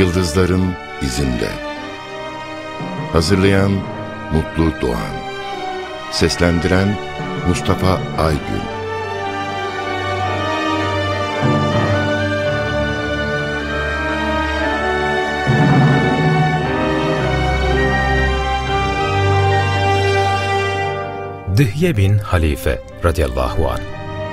Yıldızların izinde. Hazırlayan Mutlu Doğan. Seslendiren Mustafa Aygün. Dihye bin Halife radıyallahu anh.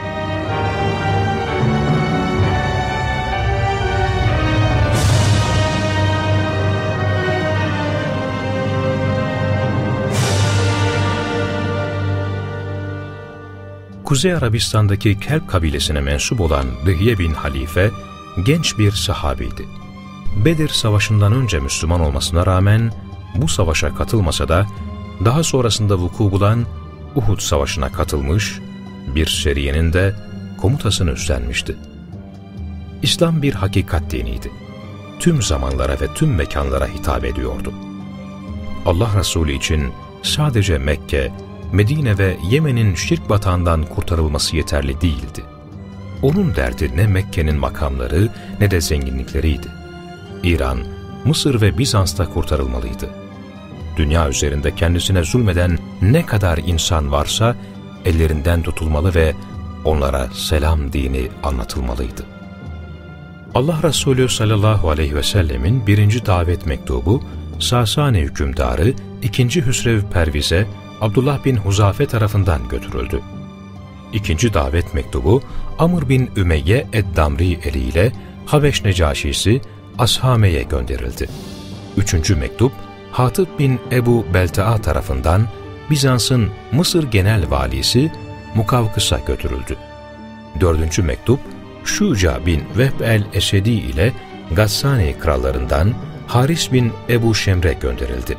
Kuzey Arabistan'daki Kelp kabilesine mensup olan Dihye bin Halife genç bir sahabiydi. Bedir Savaşı'ndan önce Müslüman olmasına rağmen bu savaşa katılmasa da daha sonrasında vuku bulan Uhud Savaşı'na katılmış, bir seriyenin de komutasını üstlenmişti. İslam bir hakikat diniydi. Tüm zamanlara ve tüm mekanlara hitap ediyordu. Allah Resulü için sadece Mekke, Medine ve Yemen'in şirk batağından kurtarılması yeterli değildi. Onun derdi ne Mekke'nin makamları ne de zenginlikleriydi. İran, Mısır ve Bizans'ta kurtarılmalıydı. Dünya üzerinde kendisine zulmeden ne kadar insan varsa ellerinden tutulmalı ve onlara selam dini anlatılmalıydı. Allah Resulü sallallahu aleyhi ve sellemin 1. davet mektubu Sasani hükümdarı 2. Hüsrev Perviz'e Abdullah bin Huzafe tarafından götürüldü. 2. davet mektubu Amr bin Ümeyye Eddamri eliyle Habeş Necaşisi Ashame'ye gönderildi. 3. mektup Hatib bin Ebu Belta'a tarafından Bizans'ın Mısır Genel Valisi Mukavkıs'a götürüldü. 4. mektup Şuca bin Vehb el-Esedi ile Gassani krallarından Haris bin Ebu Şemre gönderildi.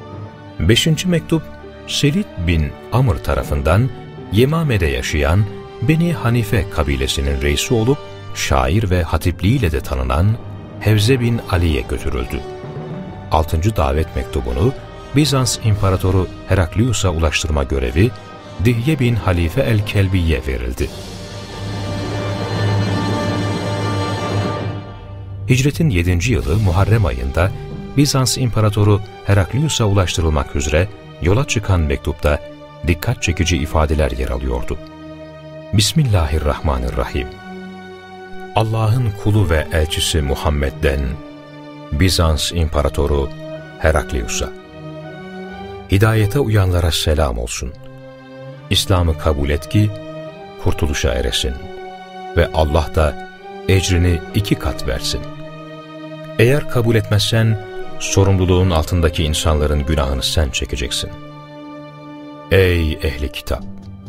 5. mektup Selid bin Amr tarafından Yemame'de yaşayan Beni Hanife kabilesinin reisi olup şair ve hatipliğiyle de tanınan Hevze bin Ali'ye götürüldü. 6. davet mektubunu Bizans İmparatoru Heraklius'a ulaştırma görevi Dihye bin Halife el-Kelbi'ye verildi. Hicretin 7. yılı Muharrem ayında Bizans İmparatoru Heraklius'a ulaştırılmak üzere yola çıkan mektupta dikkat çekici ifadeler yer alıyordu. Bismillahirrahmanirrahim. Allah'ın kulu ve elçisi Muhammed'den Bizans İmparatoru Heraklius'a. Hidayete uyanlara selam olsun. İslam'ı kabul et ki kurtuluşa eresin ve Allah da ecrini 2 kat versin. Eğer kabul etmezsen sorumluluğun altındaki insanların günahını sen çekeceksin. Ey ehli kitap!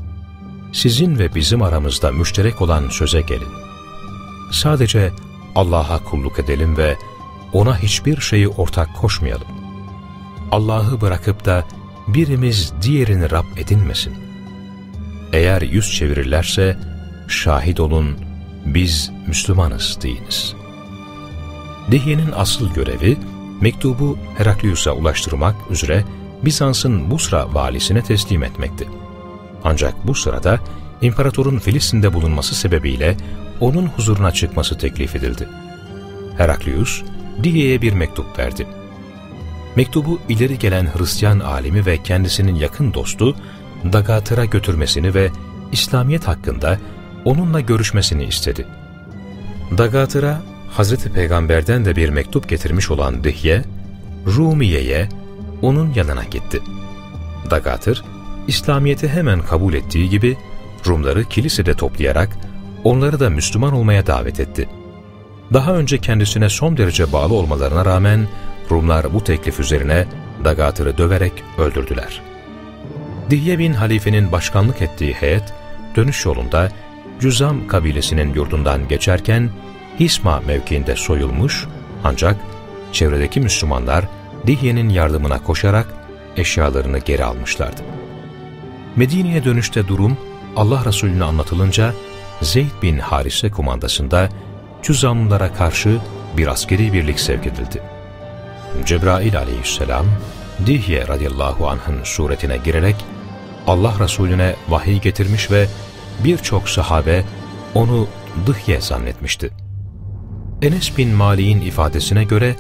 Sizin ve bizim aramızda müşterek olan söze gelin. Sadece Allah'a kulluk edelim ve O'na hiçbir şeyi ortak koşmayalım. Allah'ı bırakıp da birimiz diğerini Rab edinmesin. Eğer yüz çevirirlerse şahit olun biz Müslümanız deyiniz. Dihye'nin asıl görevi mektubu Heraklius'a ulaştırmak üzere Bizans'ın Busra valisine teslim etmekti. Ancak bu sırada imparatorun Filistin'de bulunması sebebiyle onun huzuruna çıkması teklif edildi. Heraklius, Dihye'ye bir mektup verdi. Mektubu ileri gelen Hristiyan alimi ve kendisinin yakın dostu Dagatır'a götürmesini ve İslamiyet hakkında onunla görüşmesini istedi. Dagatır'a Hazreti Peygamber'den de bir mektup getirmiş olan Dihye, Rumiye'ye onun yanına gitti. Dagatır, İslamiyet'i hemen kabul ettiği gibi Rumları kilisede toplayarak onları da Müslüman olmaya davet etti. Daha önce kendisine son derece bağlı olmalarına rağmen Rumlar bu teklif üzerine Dagatır'ı döverek öldürdüler. Dihye bin Halife'nin başkanlık ettiği heyet dönüş yolunda Cüzam kabilesinin yurdundan geçerken Hisma mevkiinde soyulmuş ancak çevredeki Müslümanlar Dihye'nin yardımına koşarak eşyalarını geri almışlardı. Medine'ye dönüşte durum Allah Resulü'ne anlatılınca Zeyd bin Harise kumandasında Cüzamlılara karşı bir askeri birlik sevk edildi. Cebrail aleyhisselam Dihye radıyallahu anh'ın suretine girerek Allah Resulüne vahiy getirmiş ve birçok sahabe onu Dihye zannetmişti. Enes bin Malik'in ifadesine göre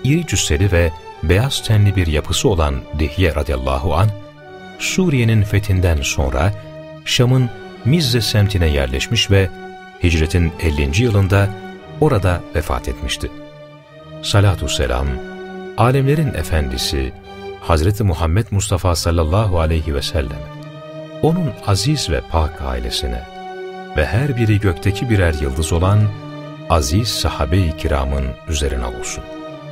iri cüsseli ve beyaz tenli bir yapısı olan Dihye radıyallahu anh, Suriye'nin fethinden sonra Şam'ın Mizze semtine yerleşmiş ve hicretin 50. yılında orada vefat etmişti. Salatü selam, alemlerin efendisi Hazreti Muhammed Mustafa sallallahu aleyhi ve sellem, onun aziz ve pak ailesine ve her biri gökteki birer yıldız olan aziz sahabe-i kiramın üzerine olsun.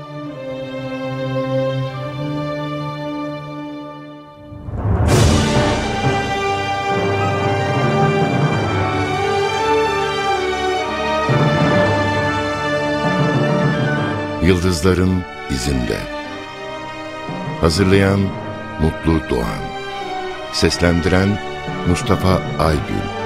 Yıldızların izinde. Hazırlayan Mutlu Doğan. Seslendiren Mustafa Aygül.